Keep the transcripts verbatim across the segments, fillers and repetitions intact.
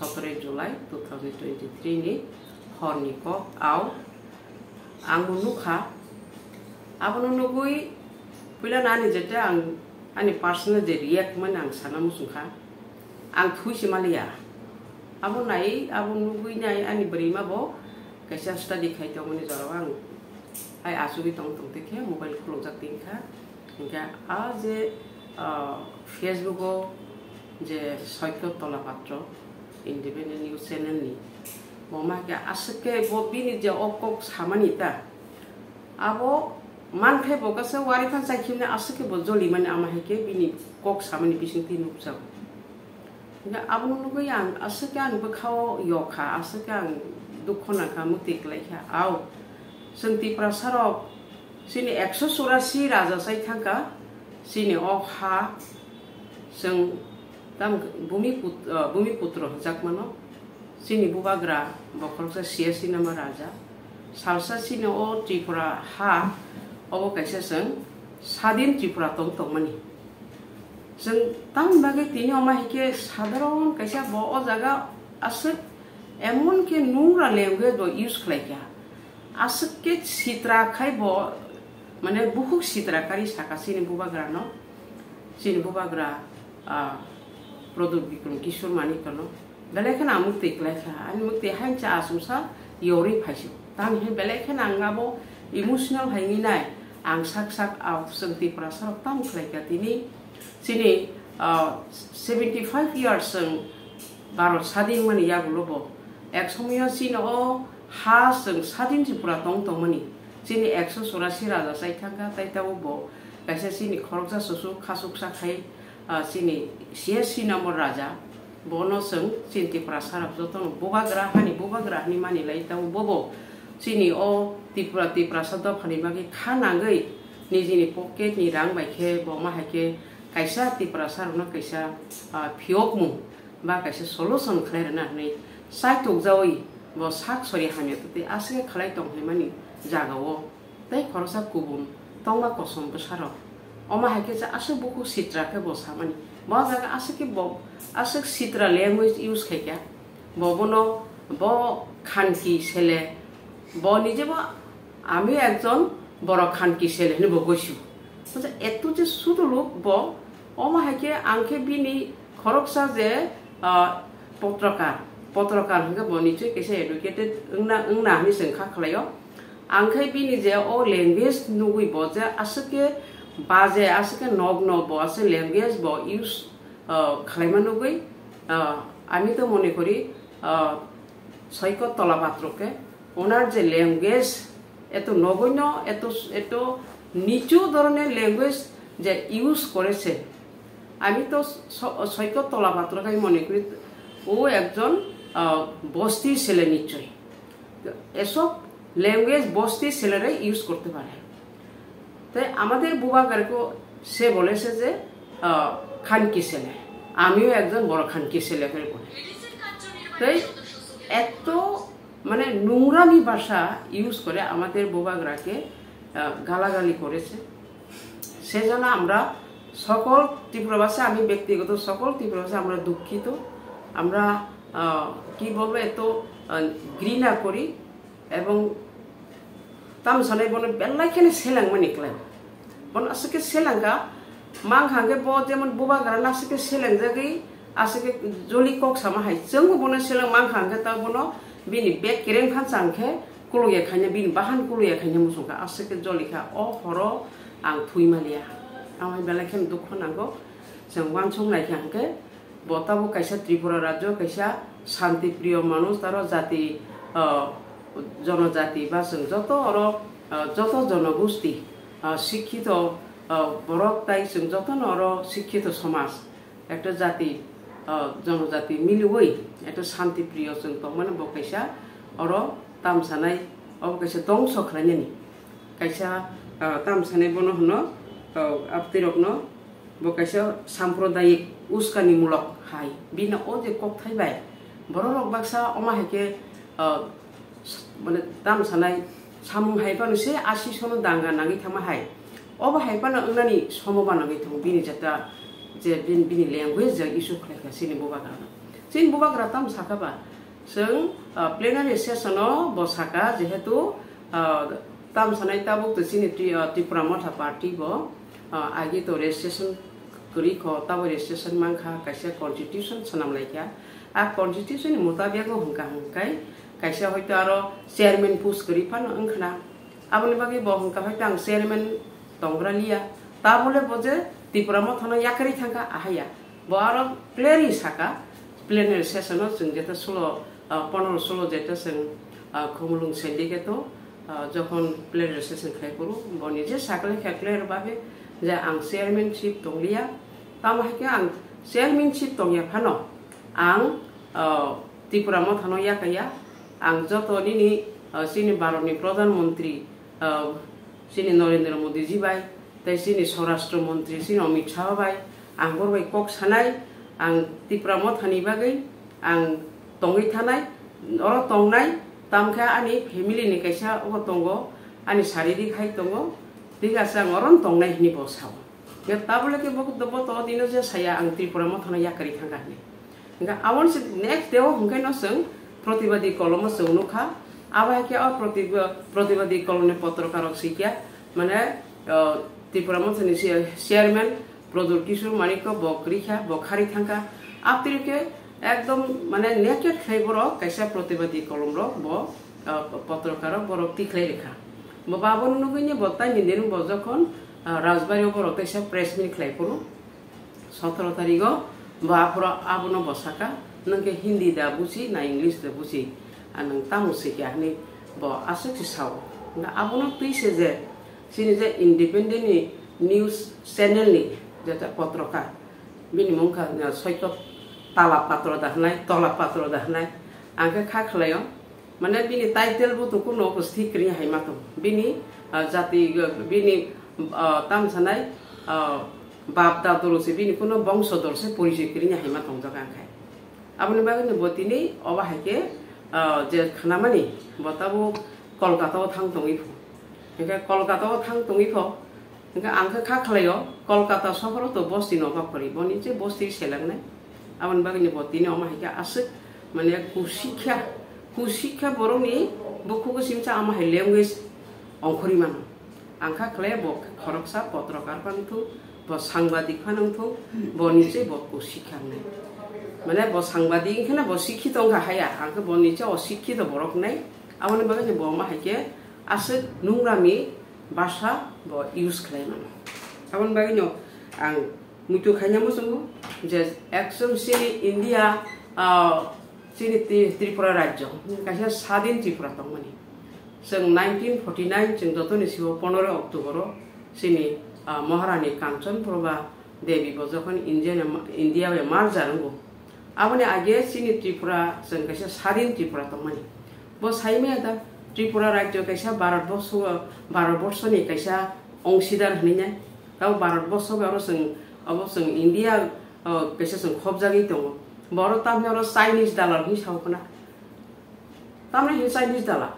seventeen July twenty twenty-three ni horni ko au ang nukha abon nugui pila nani jete ang ani personal je react man ang sana musukha ang thui simalia abon nai abon nugui nai ani berima bo kaisa study khai to mani jarawang ai asugi tong tong te khe mobile khulo jak tin kha inga a je Facebook o je Saikat Talapratano independent news channel ni moma ke asake bo bini je okok samanita abo manphe bokasa wari khan sakhimne asake bo joli mane ama heke bini kok samani bisingti nupsa nga abunu nugo yang asake an bakhao yokha asake an dukhona ka mukti klaikha au sengti prasarok sini one hundred eighty-eight raja sai thangka sini okha seng tam bumi put bumi putro jakmano sini bubagra bokolsa siasi nama raja salsa sini o Tripura ha obo kaisa seng sadin Tripura tong tong mani seng tam bagi tini oma hike sadharon kaisa bo o jaga asek emon ke nura language bo use khlaikya asek ke sitra khai bo mane buhuk sitra kari saka sini bubagra no sini bubagra a produk bikun kishor mani kono belekhan amukte klekha ani mukte hancha asumsa yori phaisu tam he belekhan angabo emotional haingi nai ang sak sak au sengti prasar tam klekha tini sini seventy-five years seng barot sading mani yagulobo eksomiya sino ha seng sadin Tripura tong tong mani sini one hundred eighty-eight raja sai thangka taitabo bo kaisa sini khoroksa susu khasuk sakhai sini siasi nama raja bono seng sinti prasarap jotong bobagra hani bobagra hani mani lai tau bobo sini o Tripura Tripura sadap hani bagi khanangai nijini pocket ni rang baikhe bo ma hake kaisa Tripura saruna kaisa phiokmu ba kaisa solution khlairna nei sai tok jawi bo sak sori hame te asge khlai tong he mani jagawo tai khorsa kubun tongma kosom besaro oma hake ja asu buku sitra ke bo samani bo jaga asake bo asuk sitra language use khaikya bo bono bo khanki sele bo nije bo ami ekjon boro khanki sele ne bo goisu to etu je sudu lok bo oma hake angke bini khoroksa je potrakar potrakar hanga bo niche kese educated ungna ungna ni sengkha khlayo angkai bini je o language nugui bo je asuke baje asake nog no bo ase language bo use khlaima nugui ami to mone kori Saikat Talapratano ke onar je language eto nogoino eto eto nichu dhoroner language je use koreche ami to Saikat Talapratano kai mone kori o ekjon bosti sele nichoi esop language bosti ছেলেরা use করতে পারে তাই আমাদের বুবাগারকে সে বলেছে যে খানকি ছেলে আমিও একজন বড় খানকি ছেলে করে বলে তাই এত মানে নোংরামি ভাষা ইউজ করে আমাদের বুবাগরাকে গালাগালি করেছে সেজন্য আমরা সকল ত্রিপুরাবাসী আমি ব্যক্তিগত সকল ত্রিপুরাবাসী আমরা দুঃখিত আমরা কি বলবো এত ঘৃণা করি এবং tam sanai bono belai kene selang manikla bon asake selanga mang hange bo jemon buba garana asake selang jagi asake joli kok sama hai jeng bono selang mang hange ta bono bini bek kireng khan sangkhe kuluye khanya bini bahan kuluye khanya musungka asake joli kha o horo ang thui malia amai belai kene dukho nango jeng wansung nai hange botabo kaisa Tripura rajyo kaisa shanti priyo manush taro jati জনজাতি বা যত or যত জনগোষ্ঠী শিক্ষিত বরক তাই যত or শিক্ষিত সমাজ একটা জাতি জনজাতি মিলিবই একটা শান্তিপ্রিয় जों তো মানে বকাইসা অর তামসানাই অবকাইসা দংস খালাইনি কাইসা তামসানাই বনো হনো আপতিরকনো বকাইসা সাম্প্রদায়িক উস্কানিমূলক হাই বিনা ও যে কক থাইবাই বড় বাক্সা অমা হেকে মানে tam sanai samung haipano se asi sono danga nangi thama hai oba haipano unani somo banangi thong bini jata je bin bini language ja isu khleka sini boba kana Sin bubagra tam sakaba. Seng plenary session bo saka jehetu tam sanai tabuk to sini Tripura Motha party bo agi to registration kuri ko tabo registration mangkha kaisa constitution sanam laikya a constitution mutabik ko hungka hungkai kaisa hoito aro chairman push kuri pan angkhana aboni bagi bo hungka hoito ang chairman tongra liya ta bole boje Tripura Motha no yakari thangka ahaya bo aro plenary saka plenary session no jeng jeta solo পনেরো ষোলো যেটা খুমুলুং সিন্ডিকেটও যখন player registration খাই করু নিজে সাকলে খেকলের ভাবে যে আং চেয়ারম্যানশিপ দংলিয়া তামাহাকে আং চেয়ারম্যানশিপ দংয়া ফানো আং ত্রিপুরা মথানো ইয়াকাইয়া আং যত দিনি চিনি ভারতনি প্রধানমন্ত্রী চিনি নরেন্দ্র মোদীজি বাই তাই চিনি স্বরাষ্ট্রমন্ত্রী চিনি অমিত শাহ বাই আংবর বাই কক সানাই আং ত্রিপুরা মথানি বাগै আং tongi thanai oro tongnai tamkha ani family ni kaisa o tongo ani sariri khai tongo diga sang oron tongnai ni bosao ya tabule ke bok dobo to dino je saya ang Tripura Motha yakari thanga ni nga awon se next deo hungkai no seng protibadi kolomo seunukha aba ke o protiba protibadi kolone potrokarok sikya mane Tripura Motha ni chairman Produl Kishore Maniko Bokrikha Bokhari thanga aptirike একদম মানে naked Khyber কাইসা প্রতিবাদী কলম rock ব পত্রকার বড় তিখলাই রেখা ব বাবন নগইনি বতাই নিদিন ব যখন রাজবাড়ি বড় কাইসা প্রেস মিট খাই করু সতেরো তারিখ বা পুরো আবন বসাকা নকে হিন্দি দা বুঝি না ইংলিশ দা বুঝি আর নং তামু শিখে আনি ব আসক্তি সাও না আবন তুইছে যে সিনি যে ইন্ডিপেন্ডেন্ট নিউজ চ্যানেল নি যেটা পত্রকার বিনি মুখা সৈকত Talapratano dahnai, Talapratano dahnai, angka kaklayo, mana bini title bu tuku no kusti kriya hai matum, bini jati bini tam sanai bab da dorose bini kuno bangso dorose polisi kriya hai matum jaga kai. Aboni bagani botini oba hake je khanamani botabu Kolkata o thang tongipo, angka Kolkata o thang tongipo, angka angka kaklayo Kolkata sohoro to bosti no bakori, boni je bosti selang nai. Awan bagani botini oma hika asik mane kusikha kusikha boroni buku ko simcha ama hai language ongkhori man angkha khle bo khoroksa potrokar panthu bo sangbadik phanangthu bo niche bo kusikha nai mane bo sangbadik khana bo sikhito ongkha haya angkha bo niche o sikhito borok nai awan bagani bo ma hike asik nungrami bhasha bo use khlai man awan bagani ang mutu khanya musungu যে action সিনি India সিনি ত্রিপুরা রাজ্য কাছে স্বাধীন ত্রিপুরা তংমানি जों nineteen forty-nine जों যতনি sieve পনেরো October সিনি মহারানী কাঞ্চন প্রভা দেবী যখন ইন্ডিয়ান ইন্ডিয়ায় মার জারঙ্গো আবনি আগে সিনি ত্রিপুরা जों কাছে স্বাধীন ত্রিপুরা তংমানি ব সাইমে দা ত্রিপুরা রাজ্য কাছে ভারতবর্ষ ভারতবর্ষনি কাছে অংশীদার হনিনা তাও ভারতবর্ষ আর जों अब जों इन्डिया कैसे जों खबजागि दङ बर तामनो चाइनिज डलार नि सावकना तामने हि चाइनिज डलार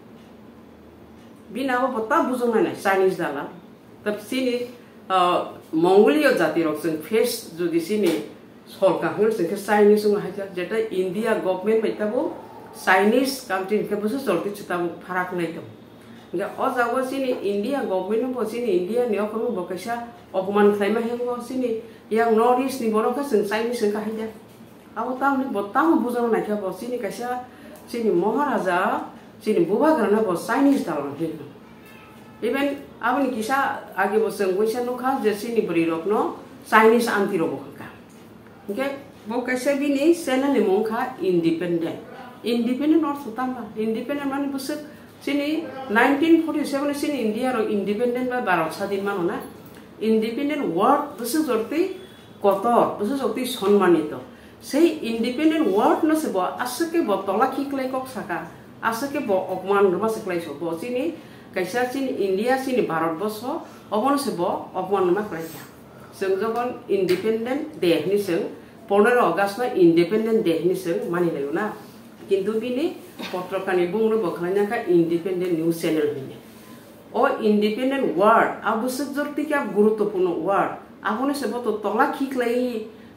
बिनाबो बता बुझंना नै चाइनिज डलार तब सिनि मंगोलिया जाति रक जों फेस जुदि सिनि सरकार होर जों चाइनिज जों हाजा जेटा इन्डिया गभर्नमेन्ट बैताबो चाइनिज कान्ट्री के बुझो जल्दी छताबो फाराक नै दं गा अ जागो सिनि इन्डिया गभर्नमेन्ट बो सिनि इन्डिया नियो खमो बकैसा अपमान खाइमा हेंगो सिनि yang noris ni borok ka sensai ni sengkah aja. Aku tahu ni botang buzang nak apa sini kasih sini Maharaja sini buba kerana bos Chinese dalam ni. Even aku ni kisah agi boseng kisah nukha je sini beri rok no Chinese anti robo ka. Okay, bos kasih bini sana ni mungkha independent. Independent or sutamba. Independent mana bosek sini nineteen forty-seven sini India ro independent ba Bharat Sadin mana na. Independent word busu jorti kotor busu jorti sonmanito sei independent word no se bo asake bo tola khiklai kok saka asake bo opman ruma seklai so bo sini kaisa sini India sini Bharat bosho obon se bo opman ruma klai ja जों जखन independent day ni जों fifteen August na independent day ni जों mani layo na kintu bini potrokani bungro bokhlanya ka independent news channel ni o independent word abusuk jorti ka guruttopurno word abone se boto tola khiklai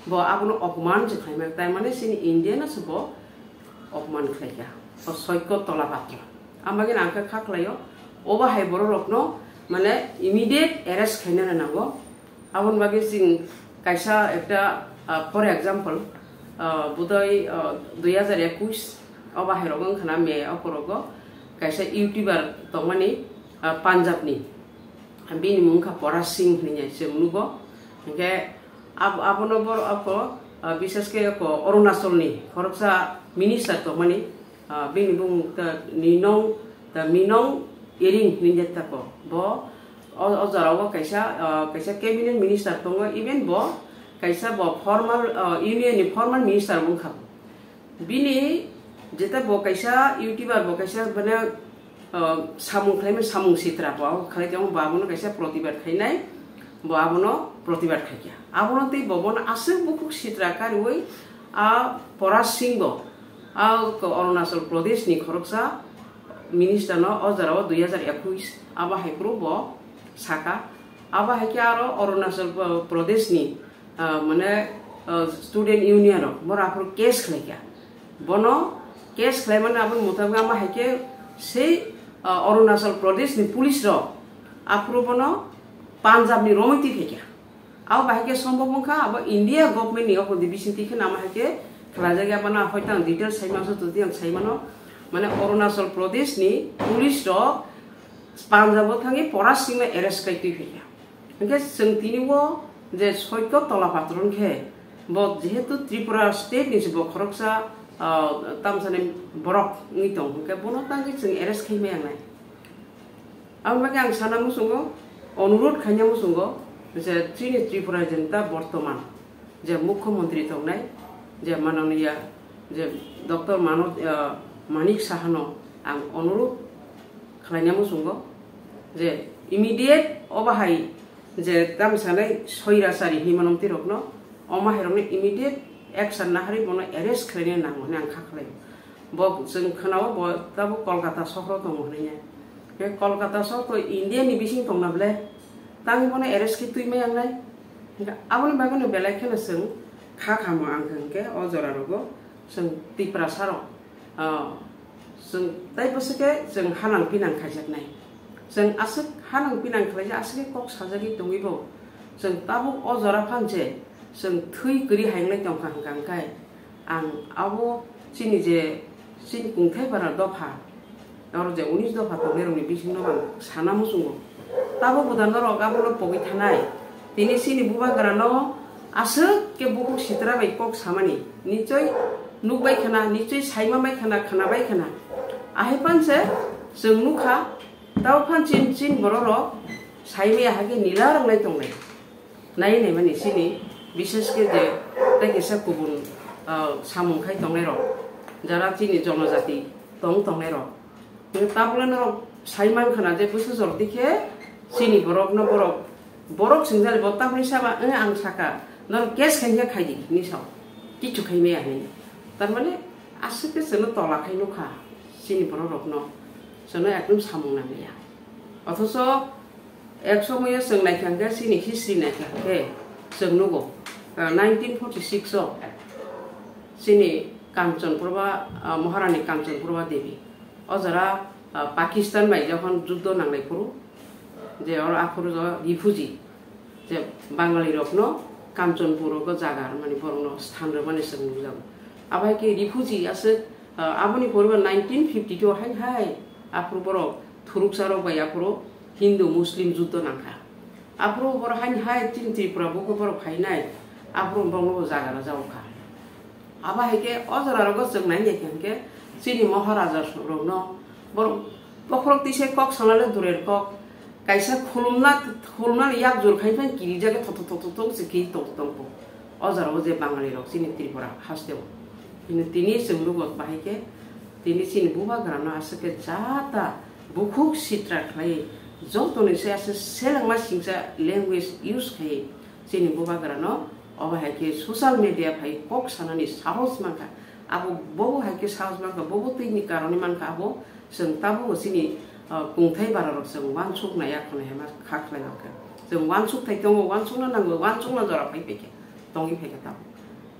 bo abono अपमान जे खाइमा ताइ माने सिनि India ना सबो अपमान खाइया o Saikat Talapratano amagi nangka khaklayo oba hai boro rokno mane immediate arrest khaina nango abon bagi sing kaisa ekta for example budai two thousand twenty-one oba hai rogon khana me okorogo kaisa youtuber tongmani Punjab ni bini mungkha Pora Singh ni semnugo nge abono bor ako বিশেষ করে অরুণাচল নি খরকসা minister তো মানে bini bung ta ninong ta minong iring ninjet ta ko bo ojara bo kaisa kaisa cabinet minister tongo even bo kaisa bo formal union ni formal minister bung khap bini jeta bo kaisa youtuber bo kaisa bana samung khlaime samung sitra bo khalai jong babuno kaisa protibat khainai bo abono protibat khaikya abono tei bobon ase bukuk sitra karoi a Pora Singh bo Arunachal Pradesh ni khoroksa minister no ojara two thousand twenty-one aba haikru bo saka aba haikya aro Arunachal Pradesh ni mane student union ro bor apro case khlaikya bono case khlai mane abon mutabga ama haike sei Arunachal Pradesh ni police ro apro bono Punjab ni romiti khaikya aba haike sombok mukha aba India government ni opo division tikhe nama haike Raja ke apa na hoitang detail saya masuk tu tiang saya mana mana Arunachal Pradesh ni police ro Punjab thangi Pora Singh na arrest kai tu hiya engke sengtini wo je Saikat Talapratano ke bo jehetu Tripura state ni bo khoroksa tamsane borok ni tong ke bono tangi sing arrest kai me angai am bagi ang sana musungo অনুরোধ খাইnya musungo je Trini Tripura janta bortoman je মুখ্যমন্ত্রী tongnai যে মাননীয় যে doctor মানব মানিক সাহানো আং অনুরোধ খালাইনামু সুঙ্গ যে immediate অবাহাই যে তাম সানাই সৈরাসারি হিমানমতি রকনো অমাহেরনে ইমিডিয়েট অ্যাকশন না হারি বনো অ্যারেস্ট খালাইনে নাঙ্গো আং খাখলাই ব जों खोनाव ब ताबो कलकाता सहर दङ हनैया बे कलकाता सहर इन्डिया नि बिसिं दंनाब्ले तांनि बनो अरेस्ट कि तुइमै आंनाय आबोनि बागनो बेलायखेनो जों खाखामो आंखोंके अजरा रगो जों तिप्रा सारो जों ताइ बसके जों हानां पिनां खायजानाय जों आसो हानां पिनां खायजा आसके कक साजागि दंगिबो जों ताबो अजरा फानसे जों थै गरि हायंलाय दंखा हांगांखाय आं आबो सिनि जे सिनि कुंथाय बारा दफा और जे उन्नीस दफा तंगेरनि बिसिनो बां साना मुसुंगो ताबो बुदानो रगाबो पगि थानाय तिनि सिनि बुबा गरानो आसो के बुकु सित्रा बाय कक सामानि निचय नुबाय खाना निचय साइमाबाय खाना खानाबाय खाना आहाय फानसे जों नुखा दाव फानसिन सिन बरर साइमे हागे नीला रंनाय दंनाय नाय नाय माने सिनि विशेष के जे ताइकेसा गुबुन सामुंखाय दंनाय र जारा सिनि जनजाति दं दंनाय र ताबलन र साइमान खाना जे बुसु जर दिखे सिनि बरक न बरक बरक सिंजाल बत्ताफनि साबा ए आं साका नर केस खाइया खाइदि निसाव किछु खाइमे आनि तार माने आसके जोनो तला खाइनो खा सिनि बरक न जोनो एकदम सामुं नामिया अथस एक समय जों नायखांगा सिनि हिस्ट्री नायखांगे जों नुगो nineteen forty-six अ सिनि कांचनप्रभा महारानी कांचनप्रभा देवी अजरा पाकिस्तान बाय जखन युद्ध नांनाय करू जे और आखर रिफ्यूजी जे बांगाली रखनो कांचनपुर को जागा माने बरनो स्थान र माने जों नुजागो आबाय के रिफ्यूजी आसे आबनि परबा nineteen fifty-two हाय हाय आफरो बर थुरुकसारो बाय आफरो हिंदू मुस्लिम युद्ध नांखा आफरो बर हाय हाय तिन त्रिपुरा बको बर फाइनाय आफरो बंगो जागा जावखा आबाय के अजरा रगो जों नाय के सिनि महाराजा रगनो बर बखरक दिसे कक सानाले दुरेर कक kaisa khulumna khulumna yak jor khaifan kiri jaga thot thot thot se ki tok tok ojara oje bangali rok sini tripura hasteo ini tini semru got bahike tini sini buba grana asake jata bukhuk sitra khlai jotoni se ase selangma singsa language use khai sini buba grano obahike social media phai kok sanani sahos manka abo bobo hake sahos manka bobo tini karoni manka abo जों ताबो सिनि कुंथाय बारार जों वानसुक नाया खनाय मा खाखलायनाखो जों वानसुक थाय दङ वानसुक ना नांगो वानसुक ना जरा फैफेके दंgi फैके Tabo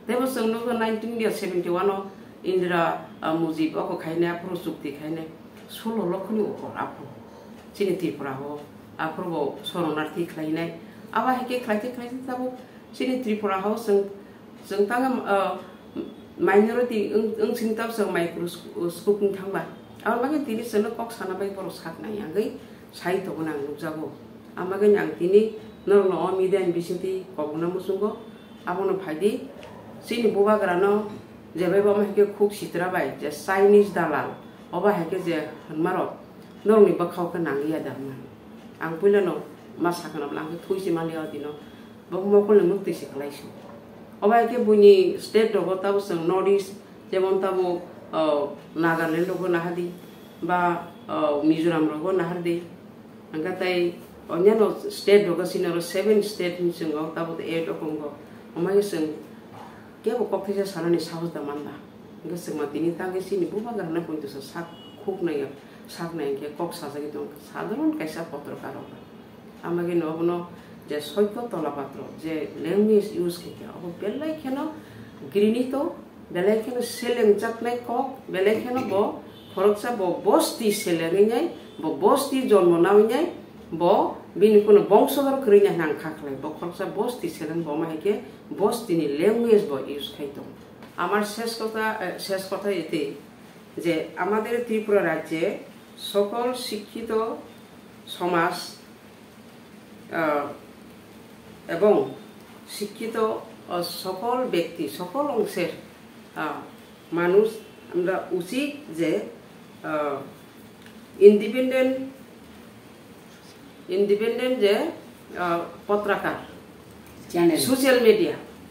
Debo seng no nineteen seventy one Indra Mujib oko khaina pro chukti khaina solo lokhni upor apu chini Tripura ho aprobo soronarthi khlainai aba heke khlaite khlaite tabo chini Tripura ho seng seng tanga minority ung sing tab seng microscope ning thangba amage tini seno kok sana bai poro sak nai angai sai to gunang lukjago amage yang tini no no midian bisiti koguna musungo abono phaidi sini boba grano jebe bama heke khuk sitra bai je Chinese dalal oba heke je hanmaro norni bakhaw ka nangiya darma ang pulano masakana blang thuisi malia dino bamo ko lemukti siklaisu oba heke buni state ro tabo sang northeast jemon tabo Nagaland ro nahadi ba Mizoram ro nahadi angkatai onyano state ro sinaro seven state ni singo tabo eight okongo omai sing kebo kokthisa sanani sahos da manda ngaseng matini tangi sini buba garna puntu sa sak khuk nai sak nai ke kok sajagi to sadharon kaisa patrokar amage nobono je Saikat Talapratano je language use ke abo belai kheno grinito belai kheno seleng jaknai kok belai kheno bo khoroksa bo bosti seleng nyai bo bosti jonmo naw nyai bo bini kono bongshador krinya nang khaklai bo khoroksa bosti seleng bo mahike bosti ni language bo use khaito আমার শেষ কথা শেষ কথা এতে যে আমাদের ত্রিপুরা রাজ্যে সকল শিক্ষিত সমাজ এবং শিক্ষিত সকল ব্যক্তি সকল অংশের মানুষ আমরা উচিত যে ইন্ডিপেন্ডেন্ট ইন্ডিপেন্ডেন্ট যে পত্রকার চ্যানেল সোশ্যাল মিডিয়া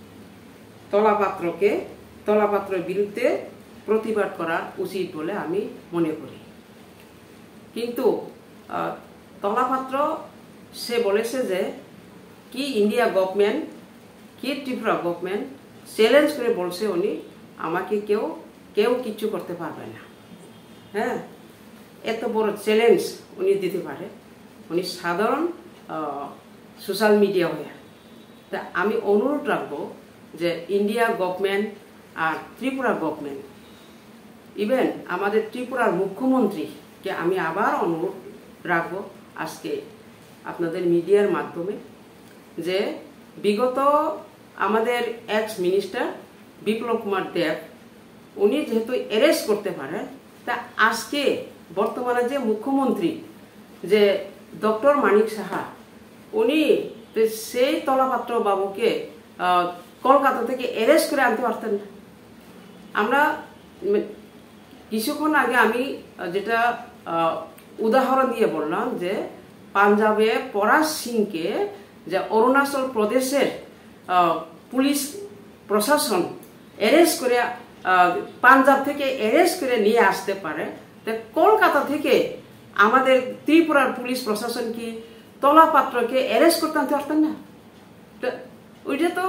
তলাপাত্রকে তলাপাত্রের বিরুদ্ধে প্রতিবাদ করা উচিত বলে আমি মনে করি কিন্তু তলাপাত্র সে বলেছে যে কি ইন্ডিয়া গভর্নমেন্ট কি ত্রিপুরা গভর্নমেন্ট চ্যালেঞ্জ করে বলছে উনি আমাকে কেউ কেউ কিছু করতে পারবে না হ্যাঁ এত বড় চ্যালেঞ্জ উনি দিতে পারে উনি সাধারণ সোশ্যাল মিডিয়া হয়ে তা আমি অনুরোধ রাখবো যে ইন্ডিয়া গভর্নমেন্ট আর ত্রিপুরা গভর্নমেন্ট ইভেন আমাদের ত্রিপুরার মুখ্যমন্ত্রীকে আমি আবার অনুরোধ রাখবো আজকে আপনাদের মিডিয়ার মাধ্যমে যে বিগত আমাদের এক্স মিনিস্টার বিপ্লব কুমার দেব উনি যেহেতু অ্যারেস্ট করতে পারেন তা আজকে বর্তমানে যে মুখ্যমন্ত্রী যে ডক্টর মানিক সাহা উনি সেই তলাপাত্র বাবুকে কলকাতা থেকে অ্যারেস্ট করে আনতে পারতেন না আমরা কিছুক্ষণ আগে আমি যেটা উদাহরণ দিয়ে বললাম যে পাঞ্জাবে পরাশ সিংকে যে অরুণাচল প্রদেশের পুলিশ প্রশাসন অ্যারেস্ট করে পাঞ্জাব থেকে অ্যারেস্ট করে নিয়ে আসতে পারে তো কলকাতা থেকে আমাদের ত্রিপুরার পুলিশ প্রশাসন কি তলাপাত্রকে অ্যারেস্ট করতে আনতে পারতেন না তো ওইটা তো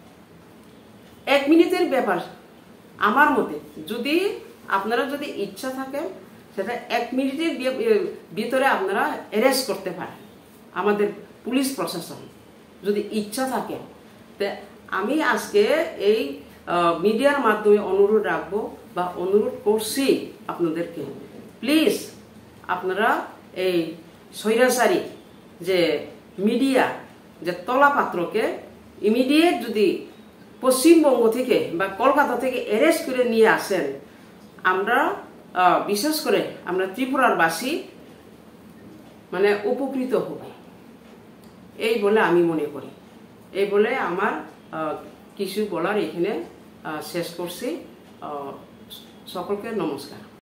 এক মিনিটের ব্যাপার আমার মতে যদি আপনারা যদি ইচ্ছা থাকে সেটা এক মিনিটের ভিতরে আপনারা অ্যারেস্ট করতে পারেন আমাদের পুলিশ প্রশাসন যদি ইচ্ছা থাকে তো আমি আজকে এই মিডিয়ার মাধ্যমে অনুরোধ রাখবো বা অনুরোধ করছি আপনাদেরকে প্লিজ আপনারা এই স্বৈরাচারী যে মিডিয়া যে তলাপাত্রকে ইমিডিয়েট যদি পশ্চিমবঙ্গ থেকে বা কলকাতা থেকে অ্যারেস্ট করে নিয়ে আসেন আমরা বিশেষ করে আমরা ত্রিপুরার বাসী মানে উপকৃত হব এই বলে আমি মনে করি এই বলে আমার কিছু বলার এখানে শেষ করছি সকলকে নমস্কার।